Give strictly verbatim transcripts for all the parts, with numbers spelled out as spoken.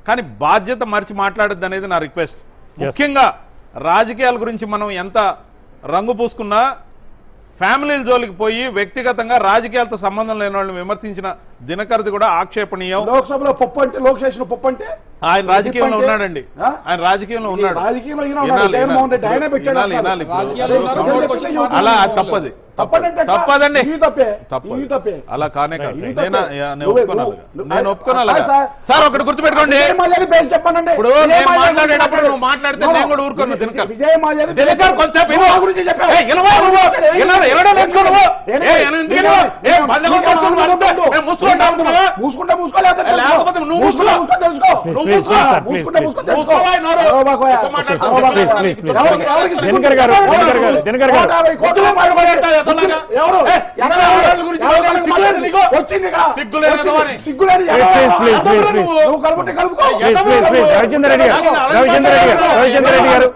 కానీ బాధ్యత మరిచి మాట్లాడద్దు అనేది నా రిక్వెస్ట్. ముఖ్యంగా రాజకీయాల గురించి మనం ఎంత రంగు పూసుకున్నా ఫ్యామిలీల జోలికి పోయి వ్యక్తిగతంగా రాజకీయాలతో సంబంధం లేని వాళ్ళని విమర్శించిన దినకర్ది కూడా ఆక్షేపణీయం. లోక్సభలో పప్పు అంటే లోకేషన్ పప్పు అంటే ఆయన రాజకీయంలో ఉన్నాడండి, ఆయన రాజకీయంలో ఉన్నాడు. అలా తప్పది తప్పదండి తప్పదు అలా కానే కాదు. నేను ఒప్పుకోనాలి నేను ఒప్పుకోనాలి సార్. ఒకటి గుర్తుపెట్టుకోండి, ఇప్పుడు నేను మాట్లాడేటప్పుడు నువ్వు మాట్లాడితే నేను కూడా ఊరుకోను. దినకర్ దినకర్ కొంచెం మూసుకుంటా మూసుకోలేదు నువ్వు దినకర్ గారు దినకర్ గారు రవిచంద్ర రెడ్డి గారు రవిచంద్ర రెడ్డి గారు రవిచంద్ర రెడ్డి గారు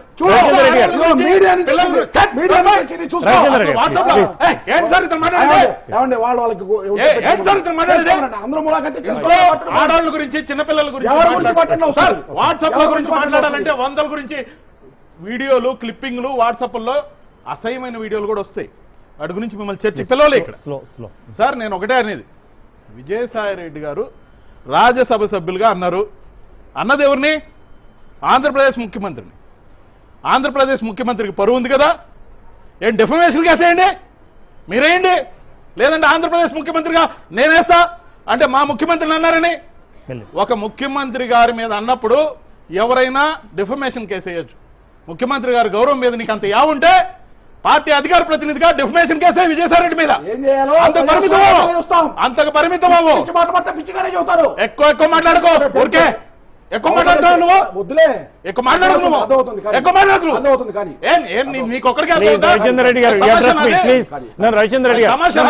ఆడవాళ్ళ గురించి చిన్నపిల్లల గురించి వాట్సాప్ గురించి మాట్లాడాలంటే వందల గురించి వీడియోలు క్లిప్పింగ్లు వాట్సాప్లో అసహ్యమైన వీడియోలు కూడా వస్తాయి. వాటి గురించి మిమ్మల్ని చర్చ పిలవలే ఇక్కడ. సార్ నేను ఒకటే అనేది, విజయసాయి రెడ్డి గారు రాజ్యసభ సభ్యులుగా అన్నారు. అన్నది ఎవరిని? ఆంధ్రప్రదేశ్ ముఖ్యమంత్రిని. ఆంధ్రప్రదేశ్ ముఖ్యమంత్రికి పరువు ఉంది కదా, ఏం డెఫమేషన్ కేసేయండి మీరేయండి, లేదంటే ఆంధ్రప్రదేశ్ ముఖ్యమంత్రిగా నేనేస్తా అంటే మా ముఖ్యమంత్రిని అన్నారని. ఒక ముఖ్యమంత్రి గారి మీద అన్నప్పుడు ఎవరైనా డెఫమేషన్ కేసేయచ్చు. ముఖ్యమంత్రి గారి గౌరవం మీద నీకు అంత యావుంటే పార్టీ అధికార ప్రతినిధిగా డెఫమేషన్ కేసే విజయసాయి రెడ్డి మీద. అంతకు పరిమితం అంతకు పరిమితం ఎక్కువ ఎక్కువ మాట్లాడుకో. ఊరికే ఎక్కువ మాట్లాడుతున్నావు నువ్వు, వద్దులే ఎక్కువ మాట్లాడకు నువ్వు, ఎక్కువ మాట్లాడకు నీకు ఒక్కడికి. రవిచంద్ర రెడ్డి గారు రవిచంద్ర రెడ్డి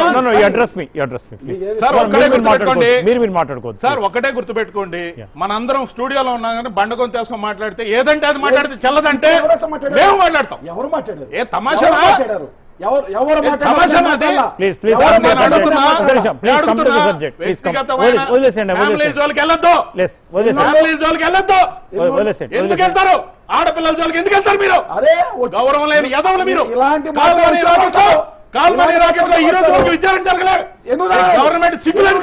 మీరు మీరు మాట్లాడుకోవచ్చు సార్. ఒకటే గుర్తుపెట్టుకోండి, మనందరం స్టూడియోలో ఉన్నాం కానీ బండకొని తీసుకొని మాట్లాడితే ఏదంటే అది మాట్లాడితే చెల్లదంటే మేము మాట్లాడతాం. ఎవరు మాట్లాడారు? ఏ తమాషా మాట్లాడారు? ఎవరు ఎందుకు వెళ్తారు? ఆడపిల్లల జోలికి ఎందుకు వెళ్తారు మీరు? గౌరవం లేని యదవులు మీరు. కాల్మనీ రాకెట్ లో ఈ రోజు వరకు విచారణ జరగలేదు. గవర్నమెంట్ సిగ్గులేని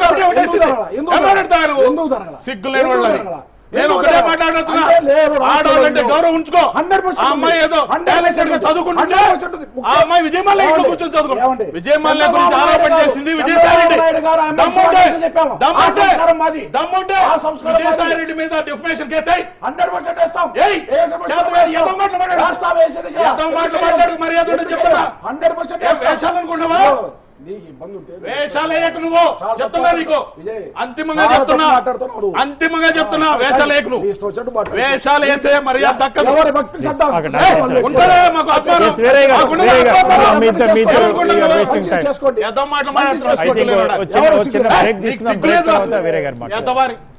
సిగ్గులేని వాళ్ళని నేను ఒకటే మాట్లాడుతున్నా. ఆడవాళ్ళంటే గౌరవం ఉంచుకో. ఆ అమ్మాయి ఏదో చదువుకుంటుంటే ఆ అమ్మాయి విజయమాల ఇంట్లో కూర్చొని చదువుకుంటుంది. విజయమాల గురించి ఆరోపణ చేసింది విజయసాయి రెడ్డి. దమ్ముంటే దమ్ముంటే విజయసాయి రెడ్డి మీద డిఫమేషన్ కేసాయి. మాట్లాడు మర్యాద చెప్తున్నా. వేషాలనుకున్నావా? వేషాలేయకు నువ్వు. చెప్తున్నా నీకు అంతిమంగా చెప్తున్నా అంతిమంగా చెప్తున్నా వేషాలేయకు నువ్వు. వేషాలు వేసే మర్యాద దక్కదు. ఉంటుందే మాకు అభిమానం. వేరే గారు